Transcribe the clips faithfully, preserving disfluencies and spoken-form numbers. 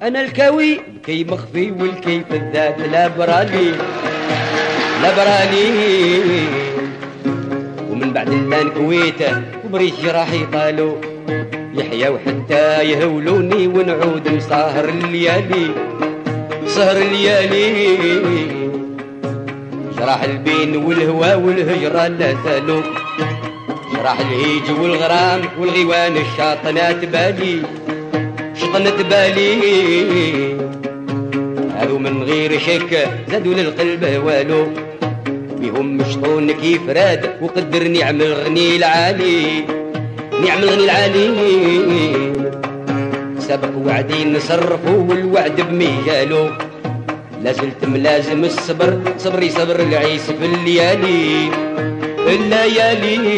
انا الكاوي بكي مخفي والكي في الذات لا برالي لا برالي. ومن بعد اللان كويته وبريشي راح يطالو يحيى وحتى يهولوني ونعود نسهر الليالي سهر الليالي. جراح البين والهوى والهجرة لا زالوا جراح الهيج والغرام والغيوان الشاطنات بالي شطنت بالي. هذو من غير شك زادوا للقلب والو بهم مشطون كيف راد وقدر نعم الغني العالي نعم الغني العالي. سبق وعدي نصرفوا والوعد بميالو لازلت ملازم الصبر صبري صبر العيس في الليالي الليالي.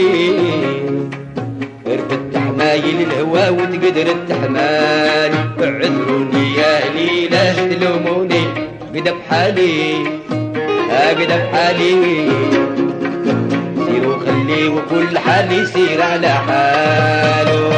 رفدت حمايل الهوى وتقدر التحمال عذروني يا لي لا تلوموني قد بحالي قد بحالي. سيروا خليه وكل حال يسير على حاله.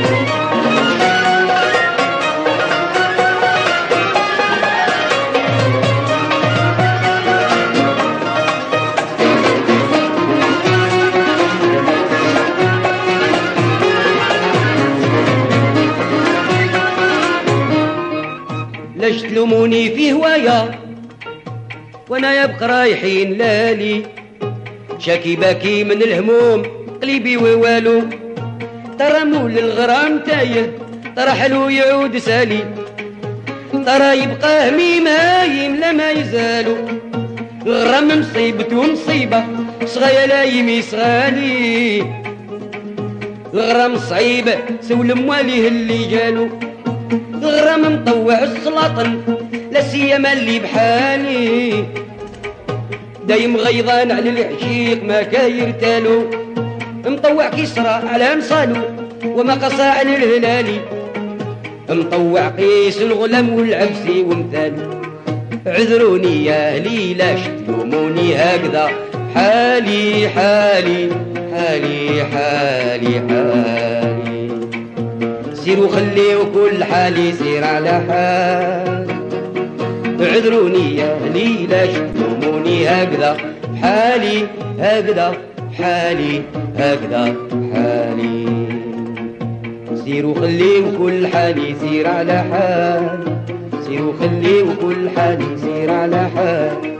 ليش تلوموني في هوايا وانا يبقى رايحين لالي شاكي باكي من الهموم قلبي ووالو. ترى مول الغرام تايه ترى حلو يعود سالي ترى يبقى هميم هايم لما يزالو. الغرام مصيبته مصيبة صغايا لايمي صغالي الغرام صعيبة سول مواليه اللي جالو. الغرام مطوع السلاطن لا سيما اللي بحالي دايم غيظان على العشيق ما كاير تالو مطوع كسرى على مصالو وما قصى على الهلالي مطوع قيس الغلام والعبسي ومثالو. عذروني يا اهلي لاش تلوموني هكذا حالي حالي حالي حالي حالي. سيروا خليوا كل حال يسير على حال. عذروني يا اهلي لاش تلوموني هكذا حالي هكذا حالي هكذا حالي. سيروا خليوا كل حال يسير على حال سيروا خليوا كل حال يسير على حال.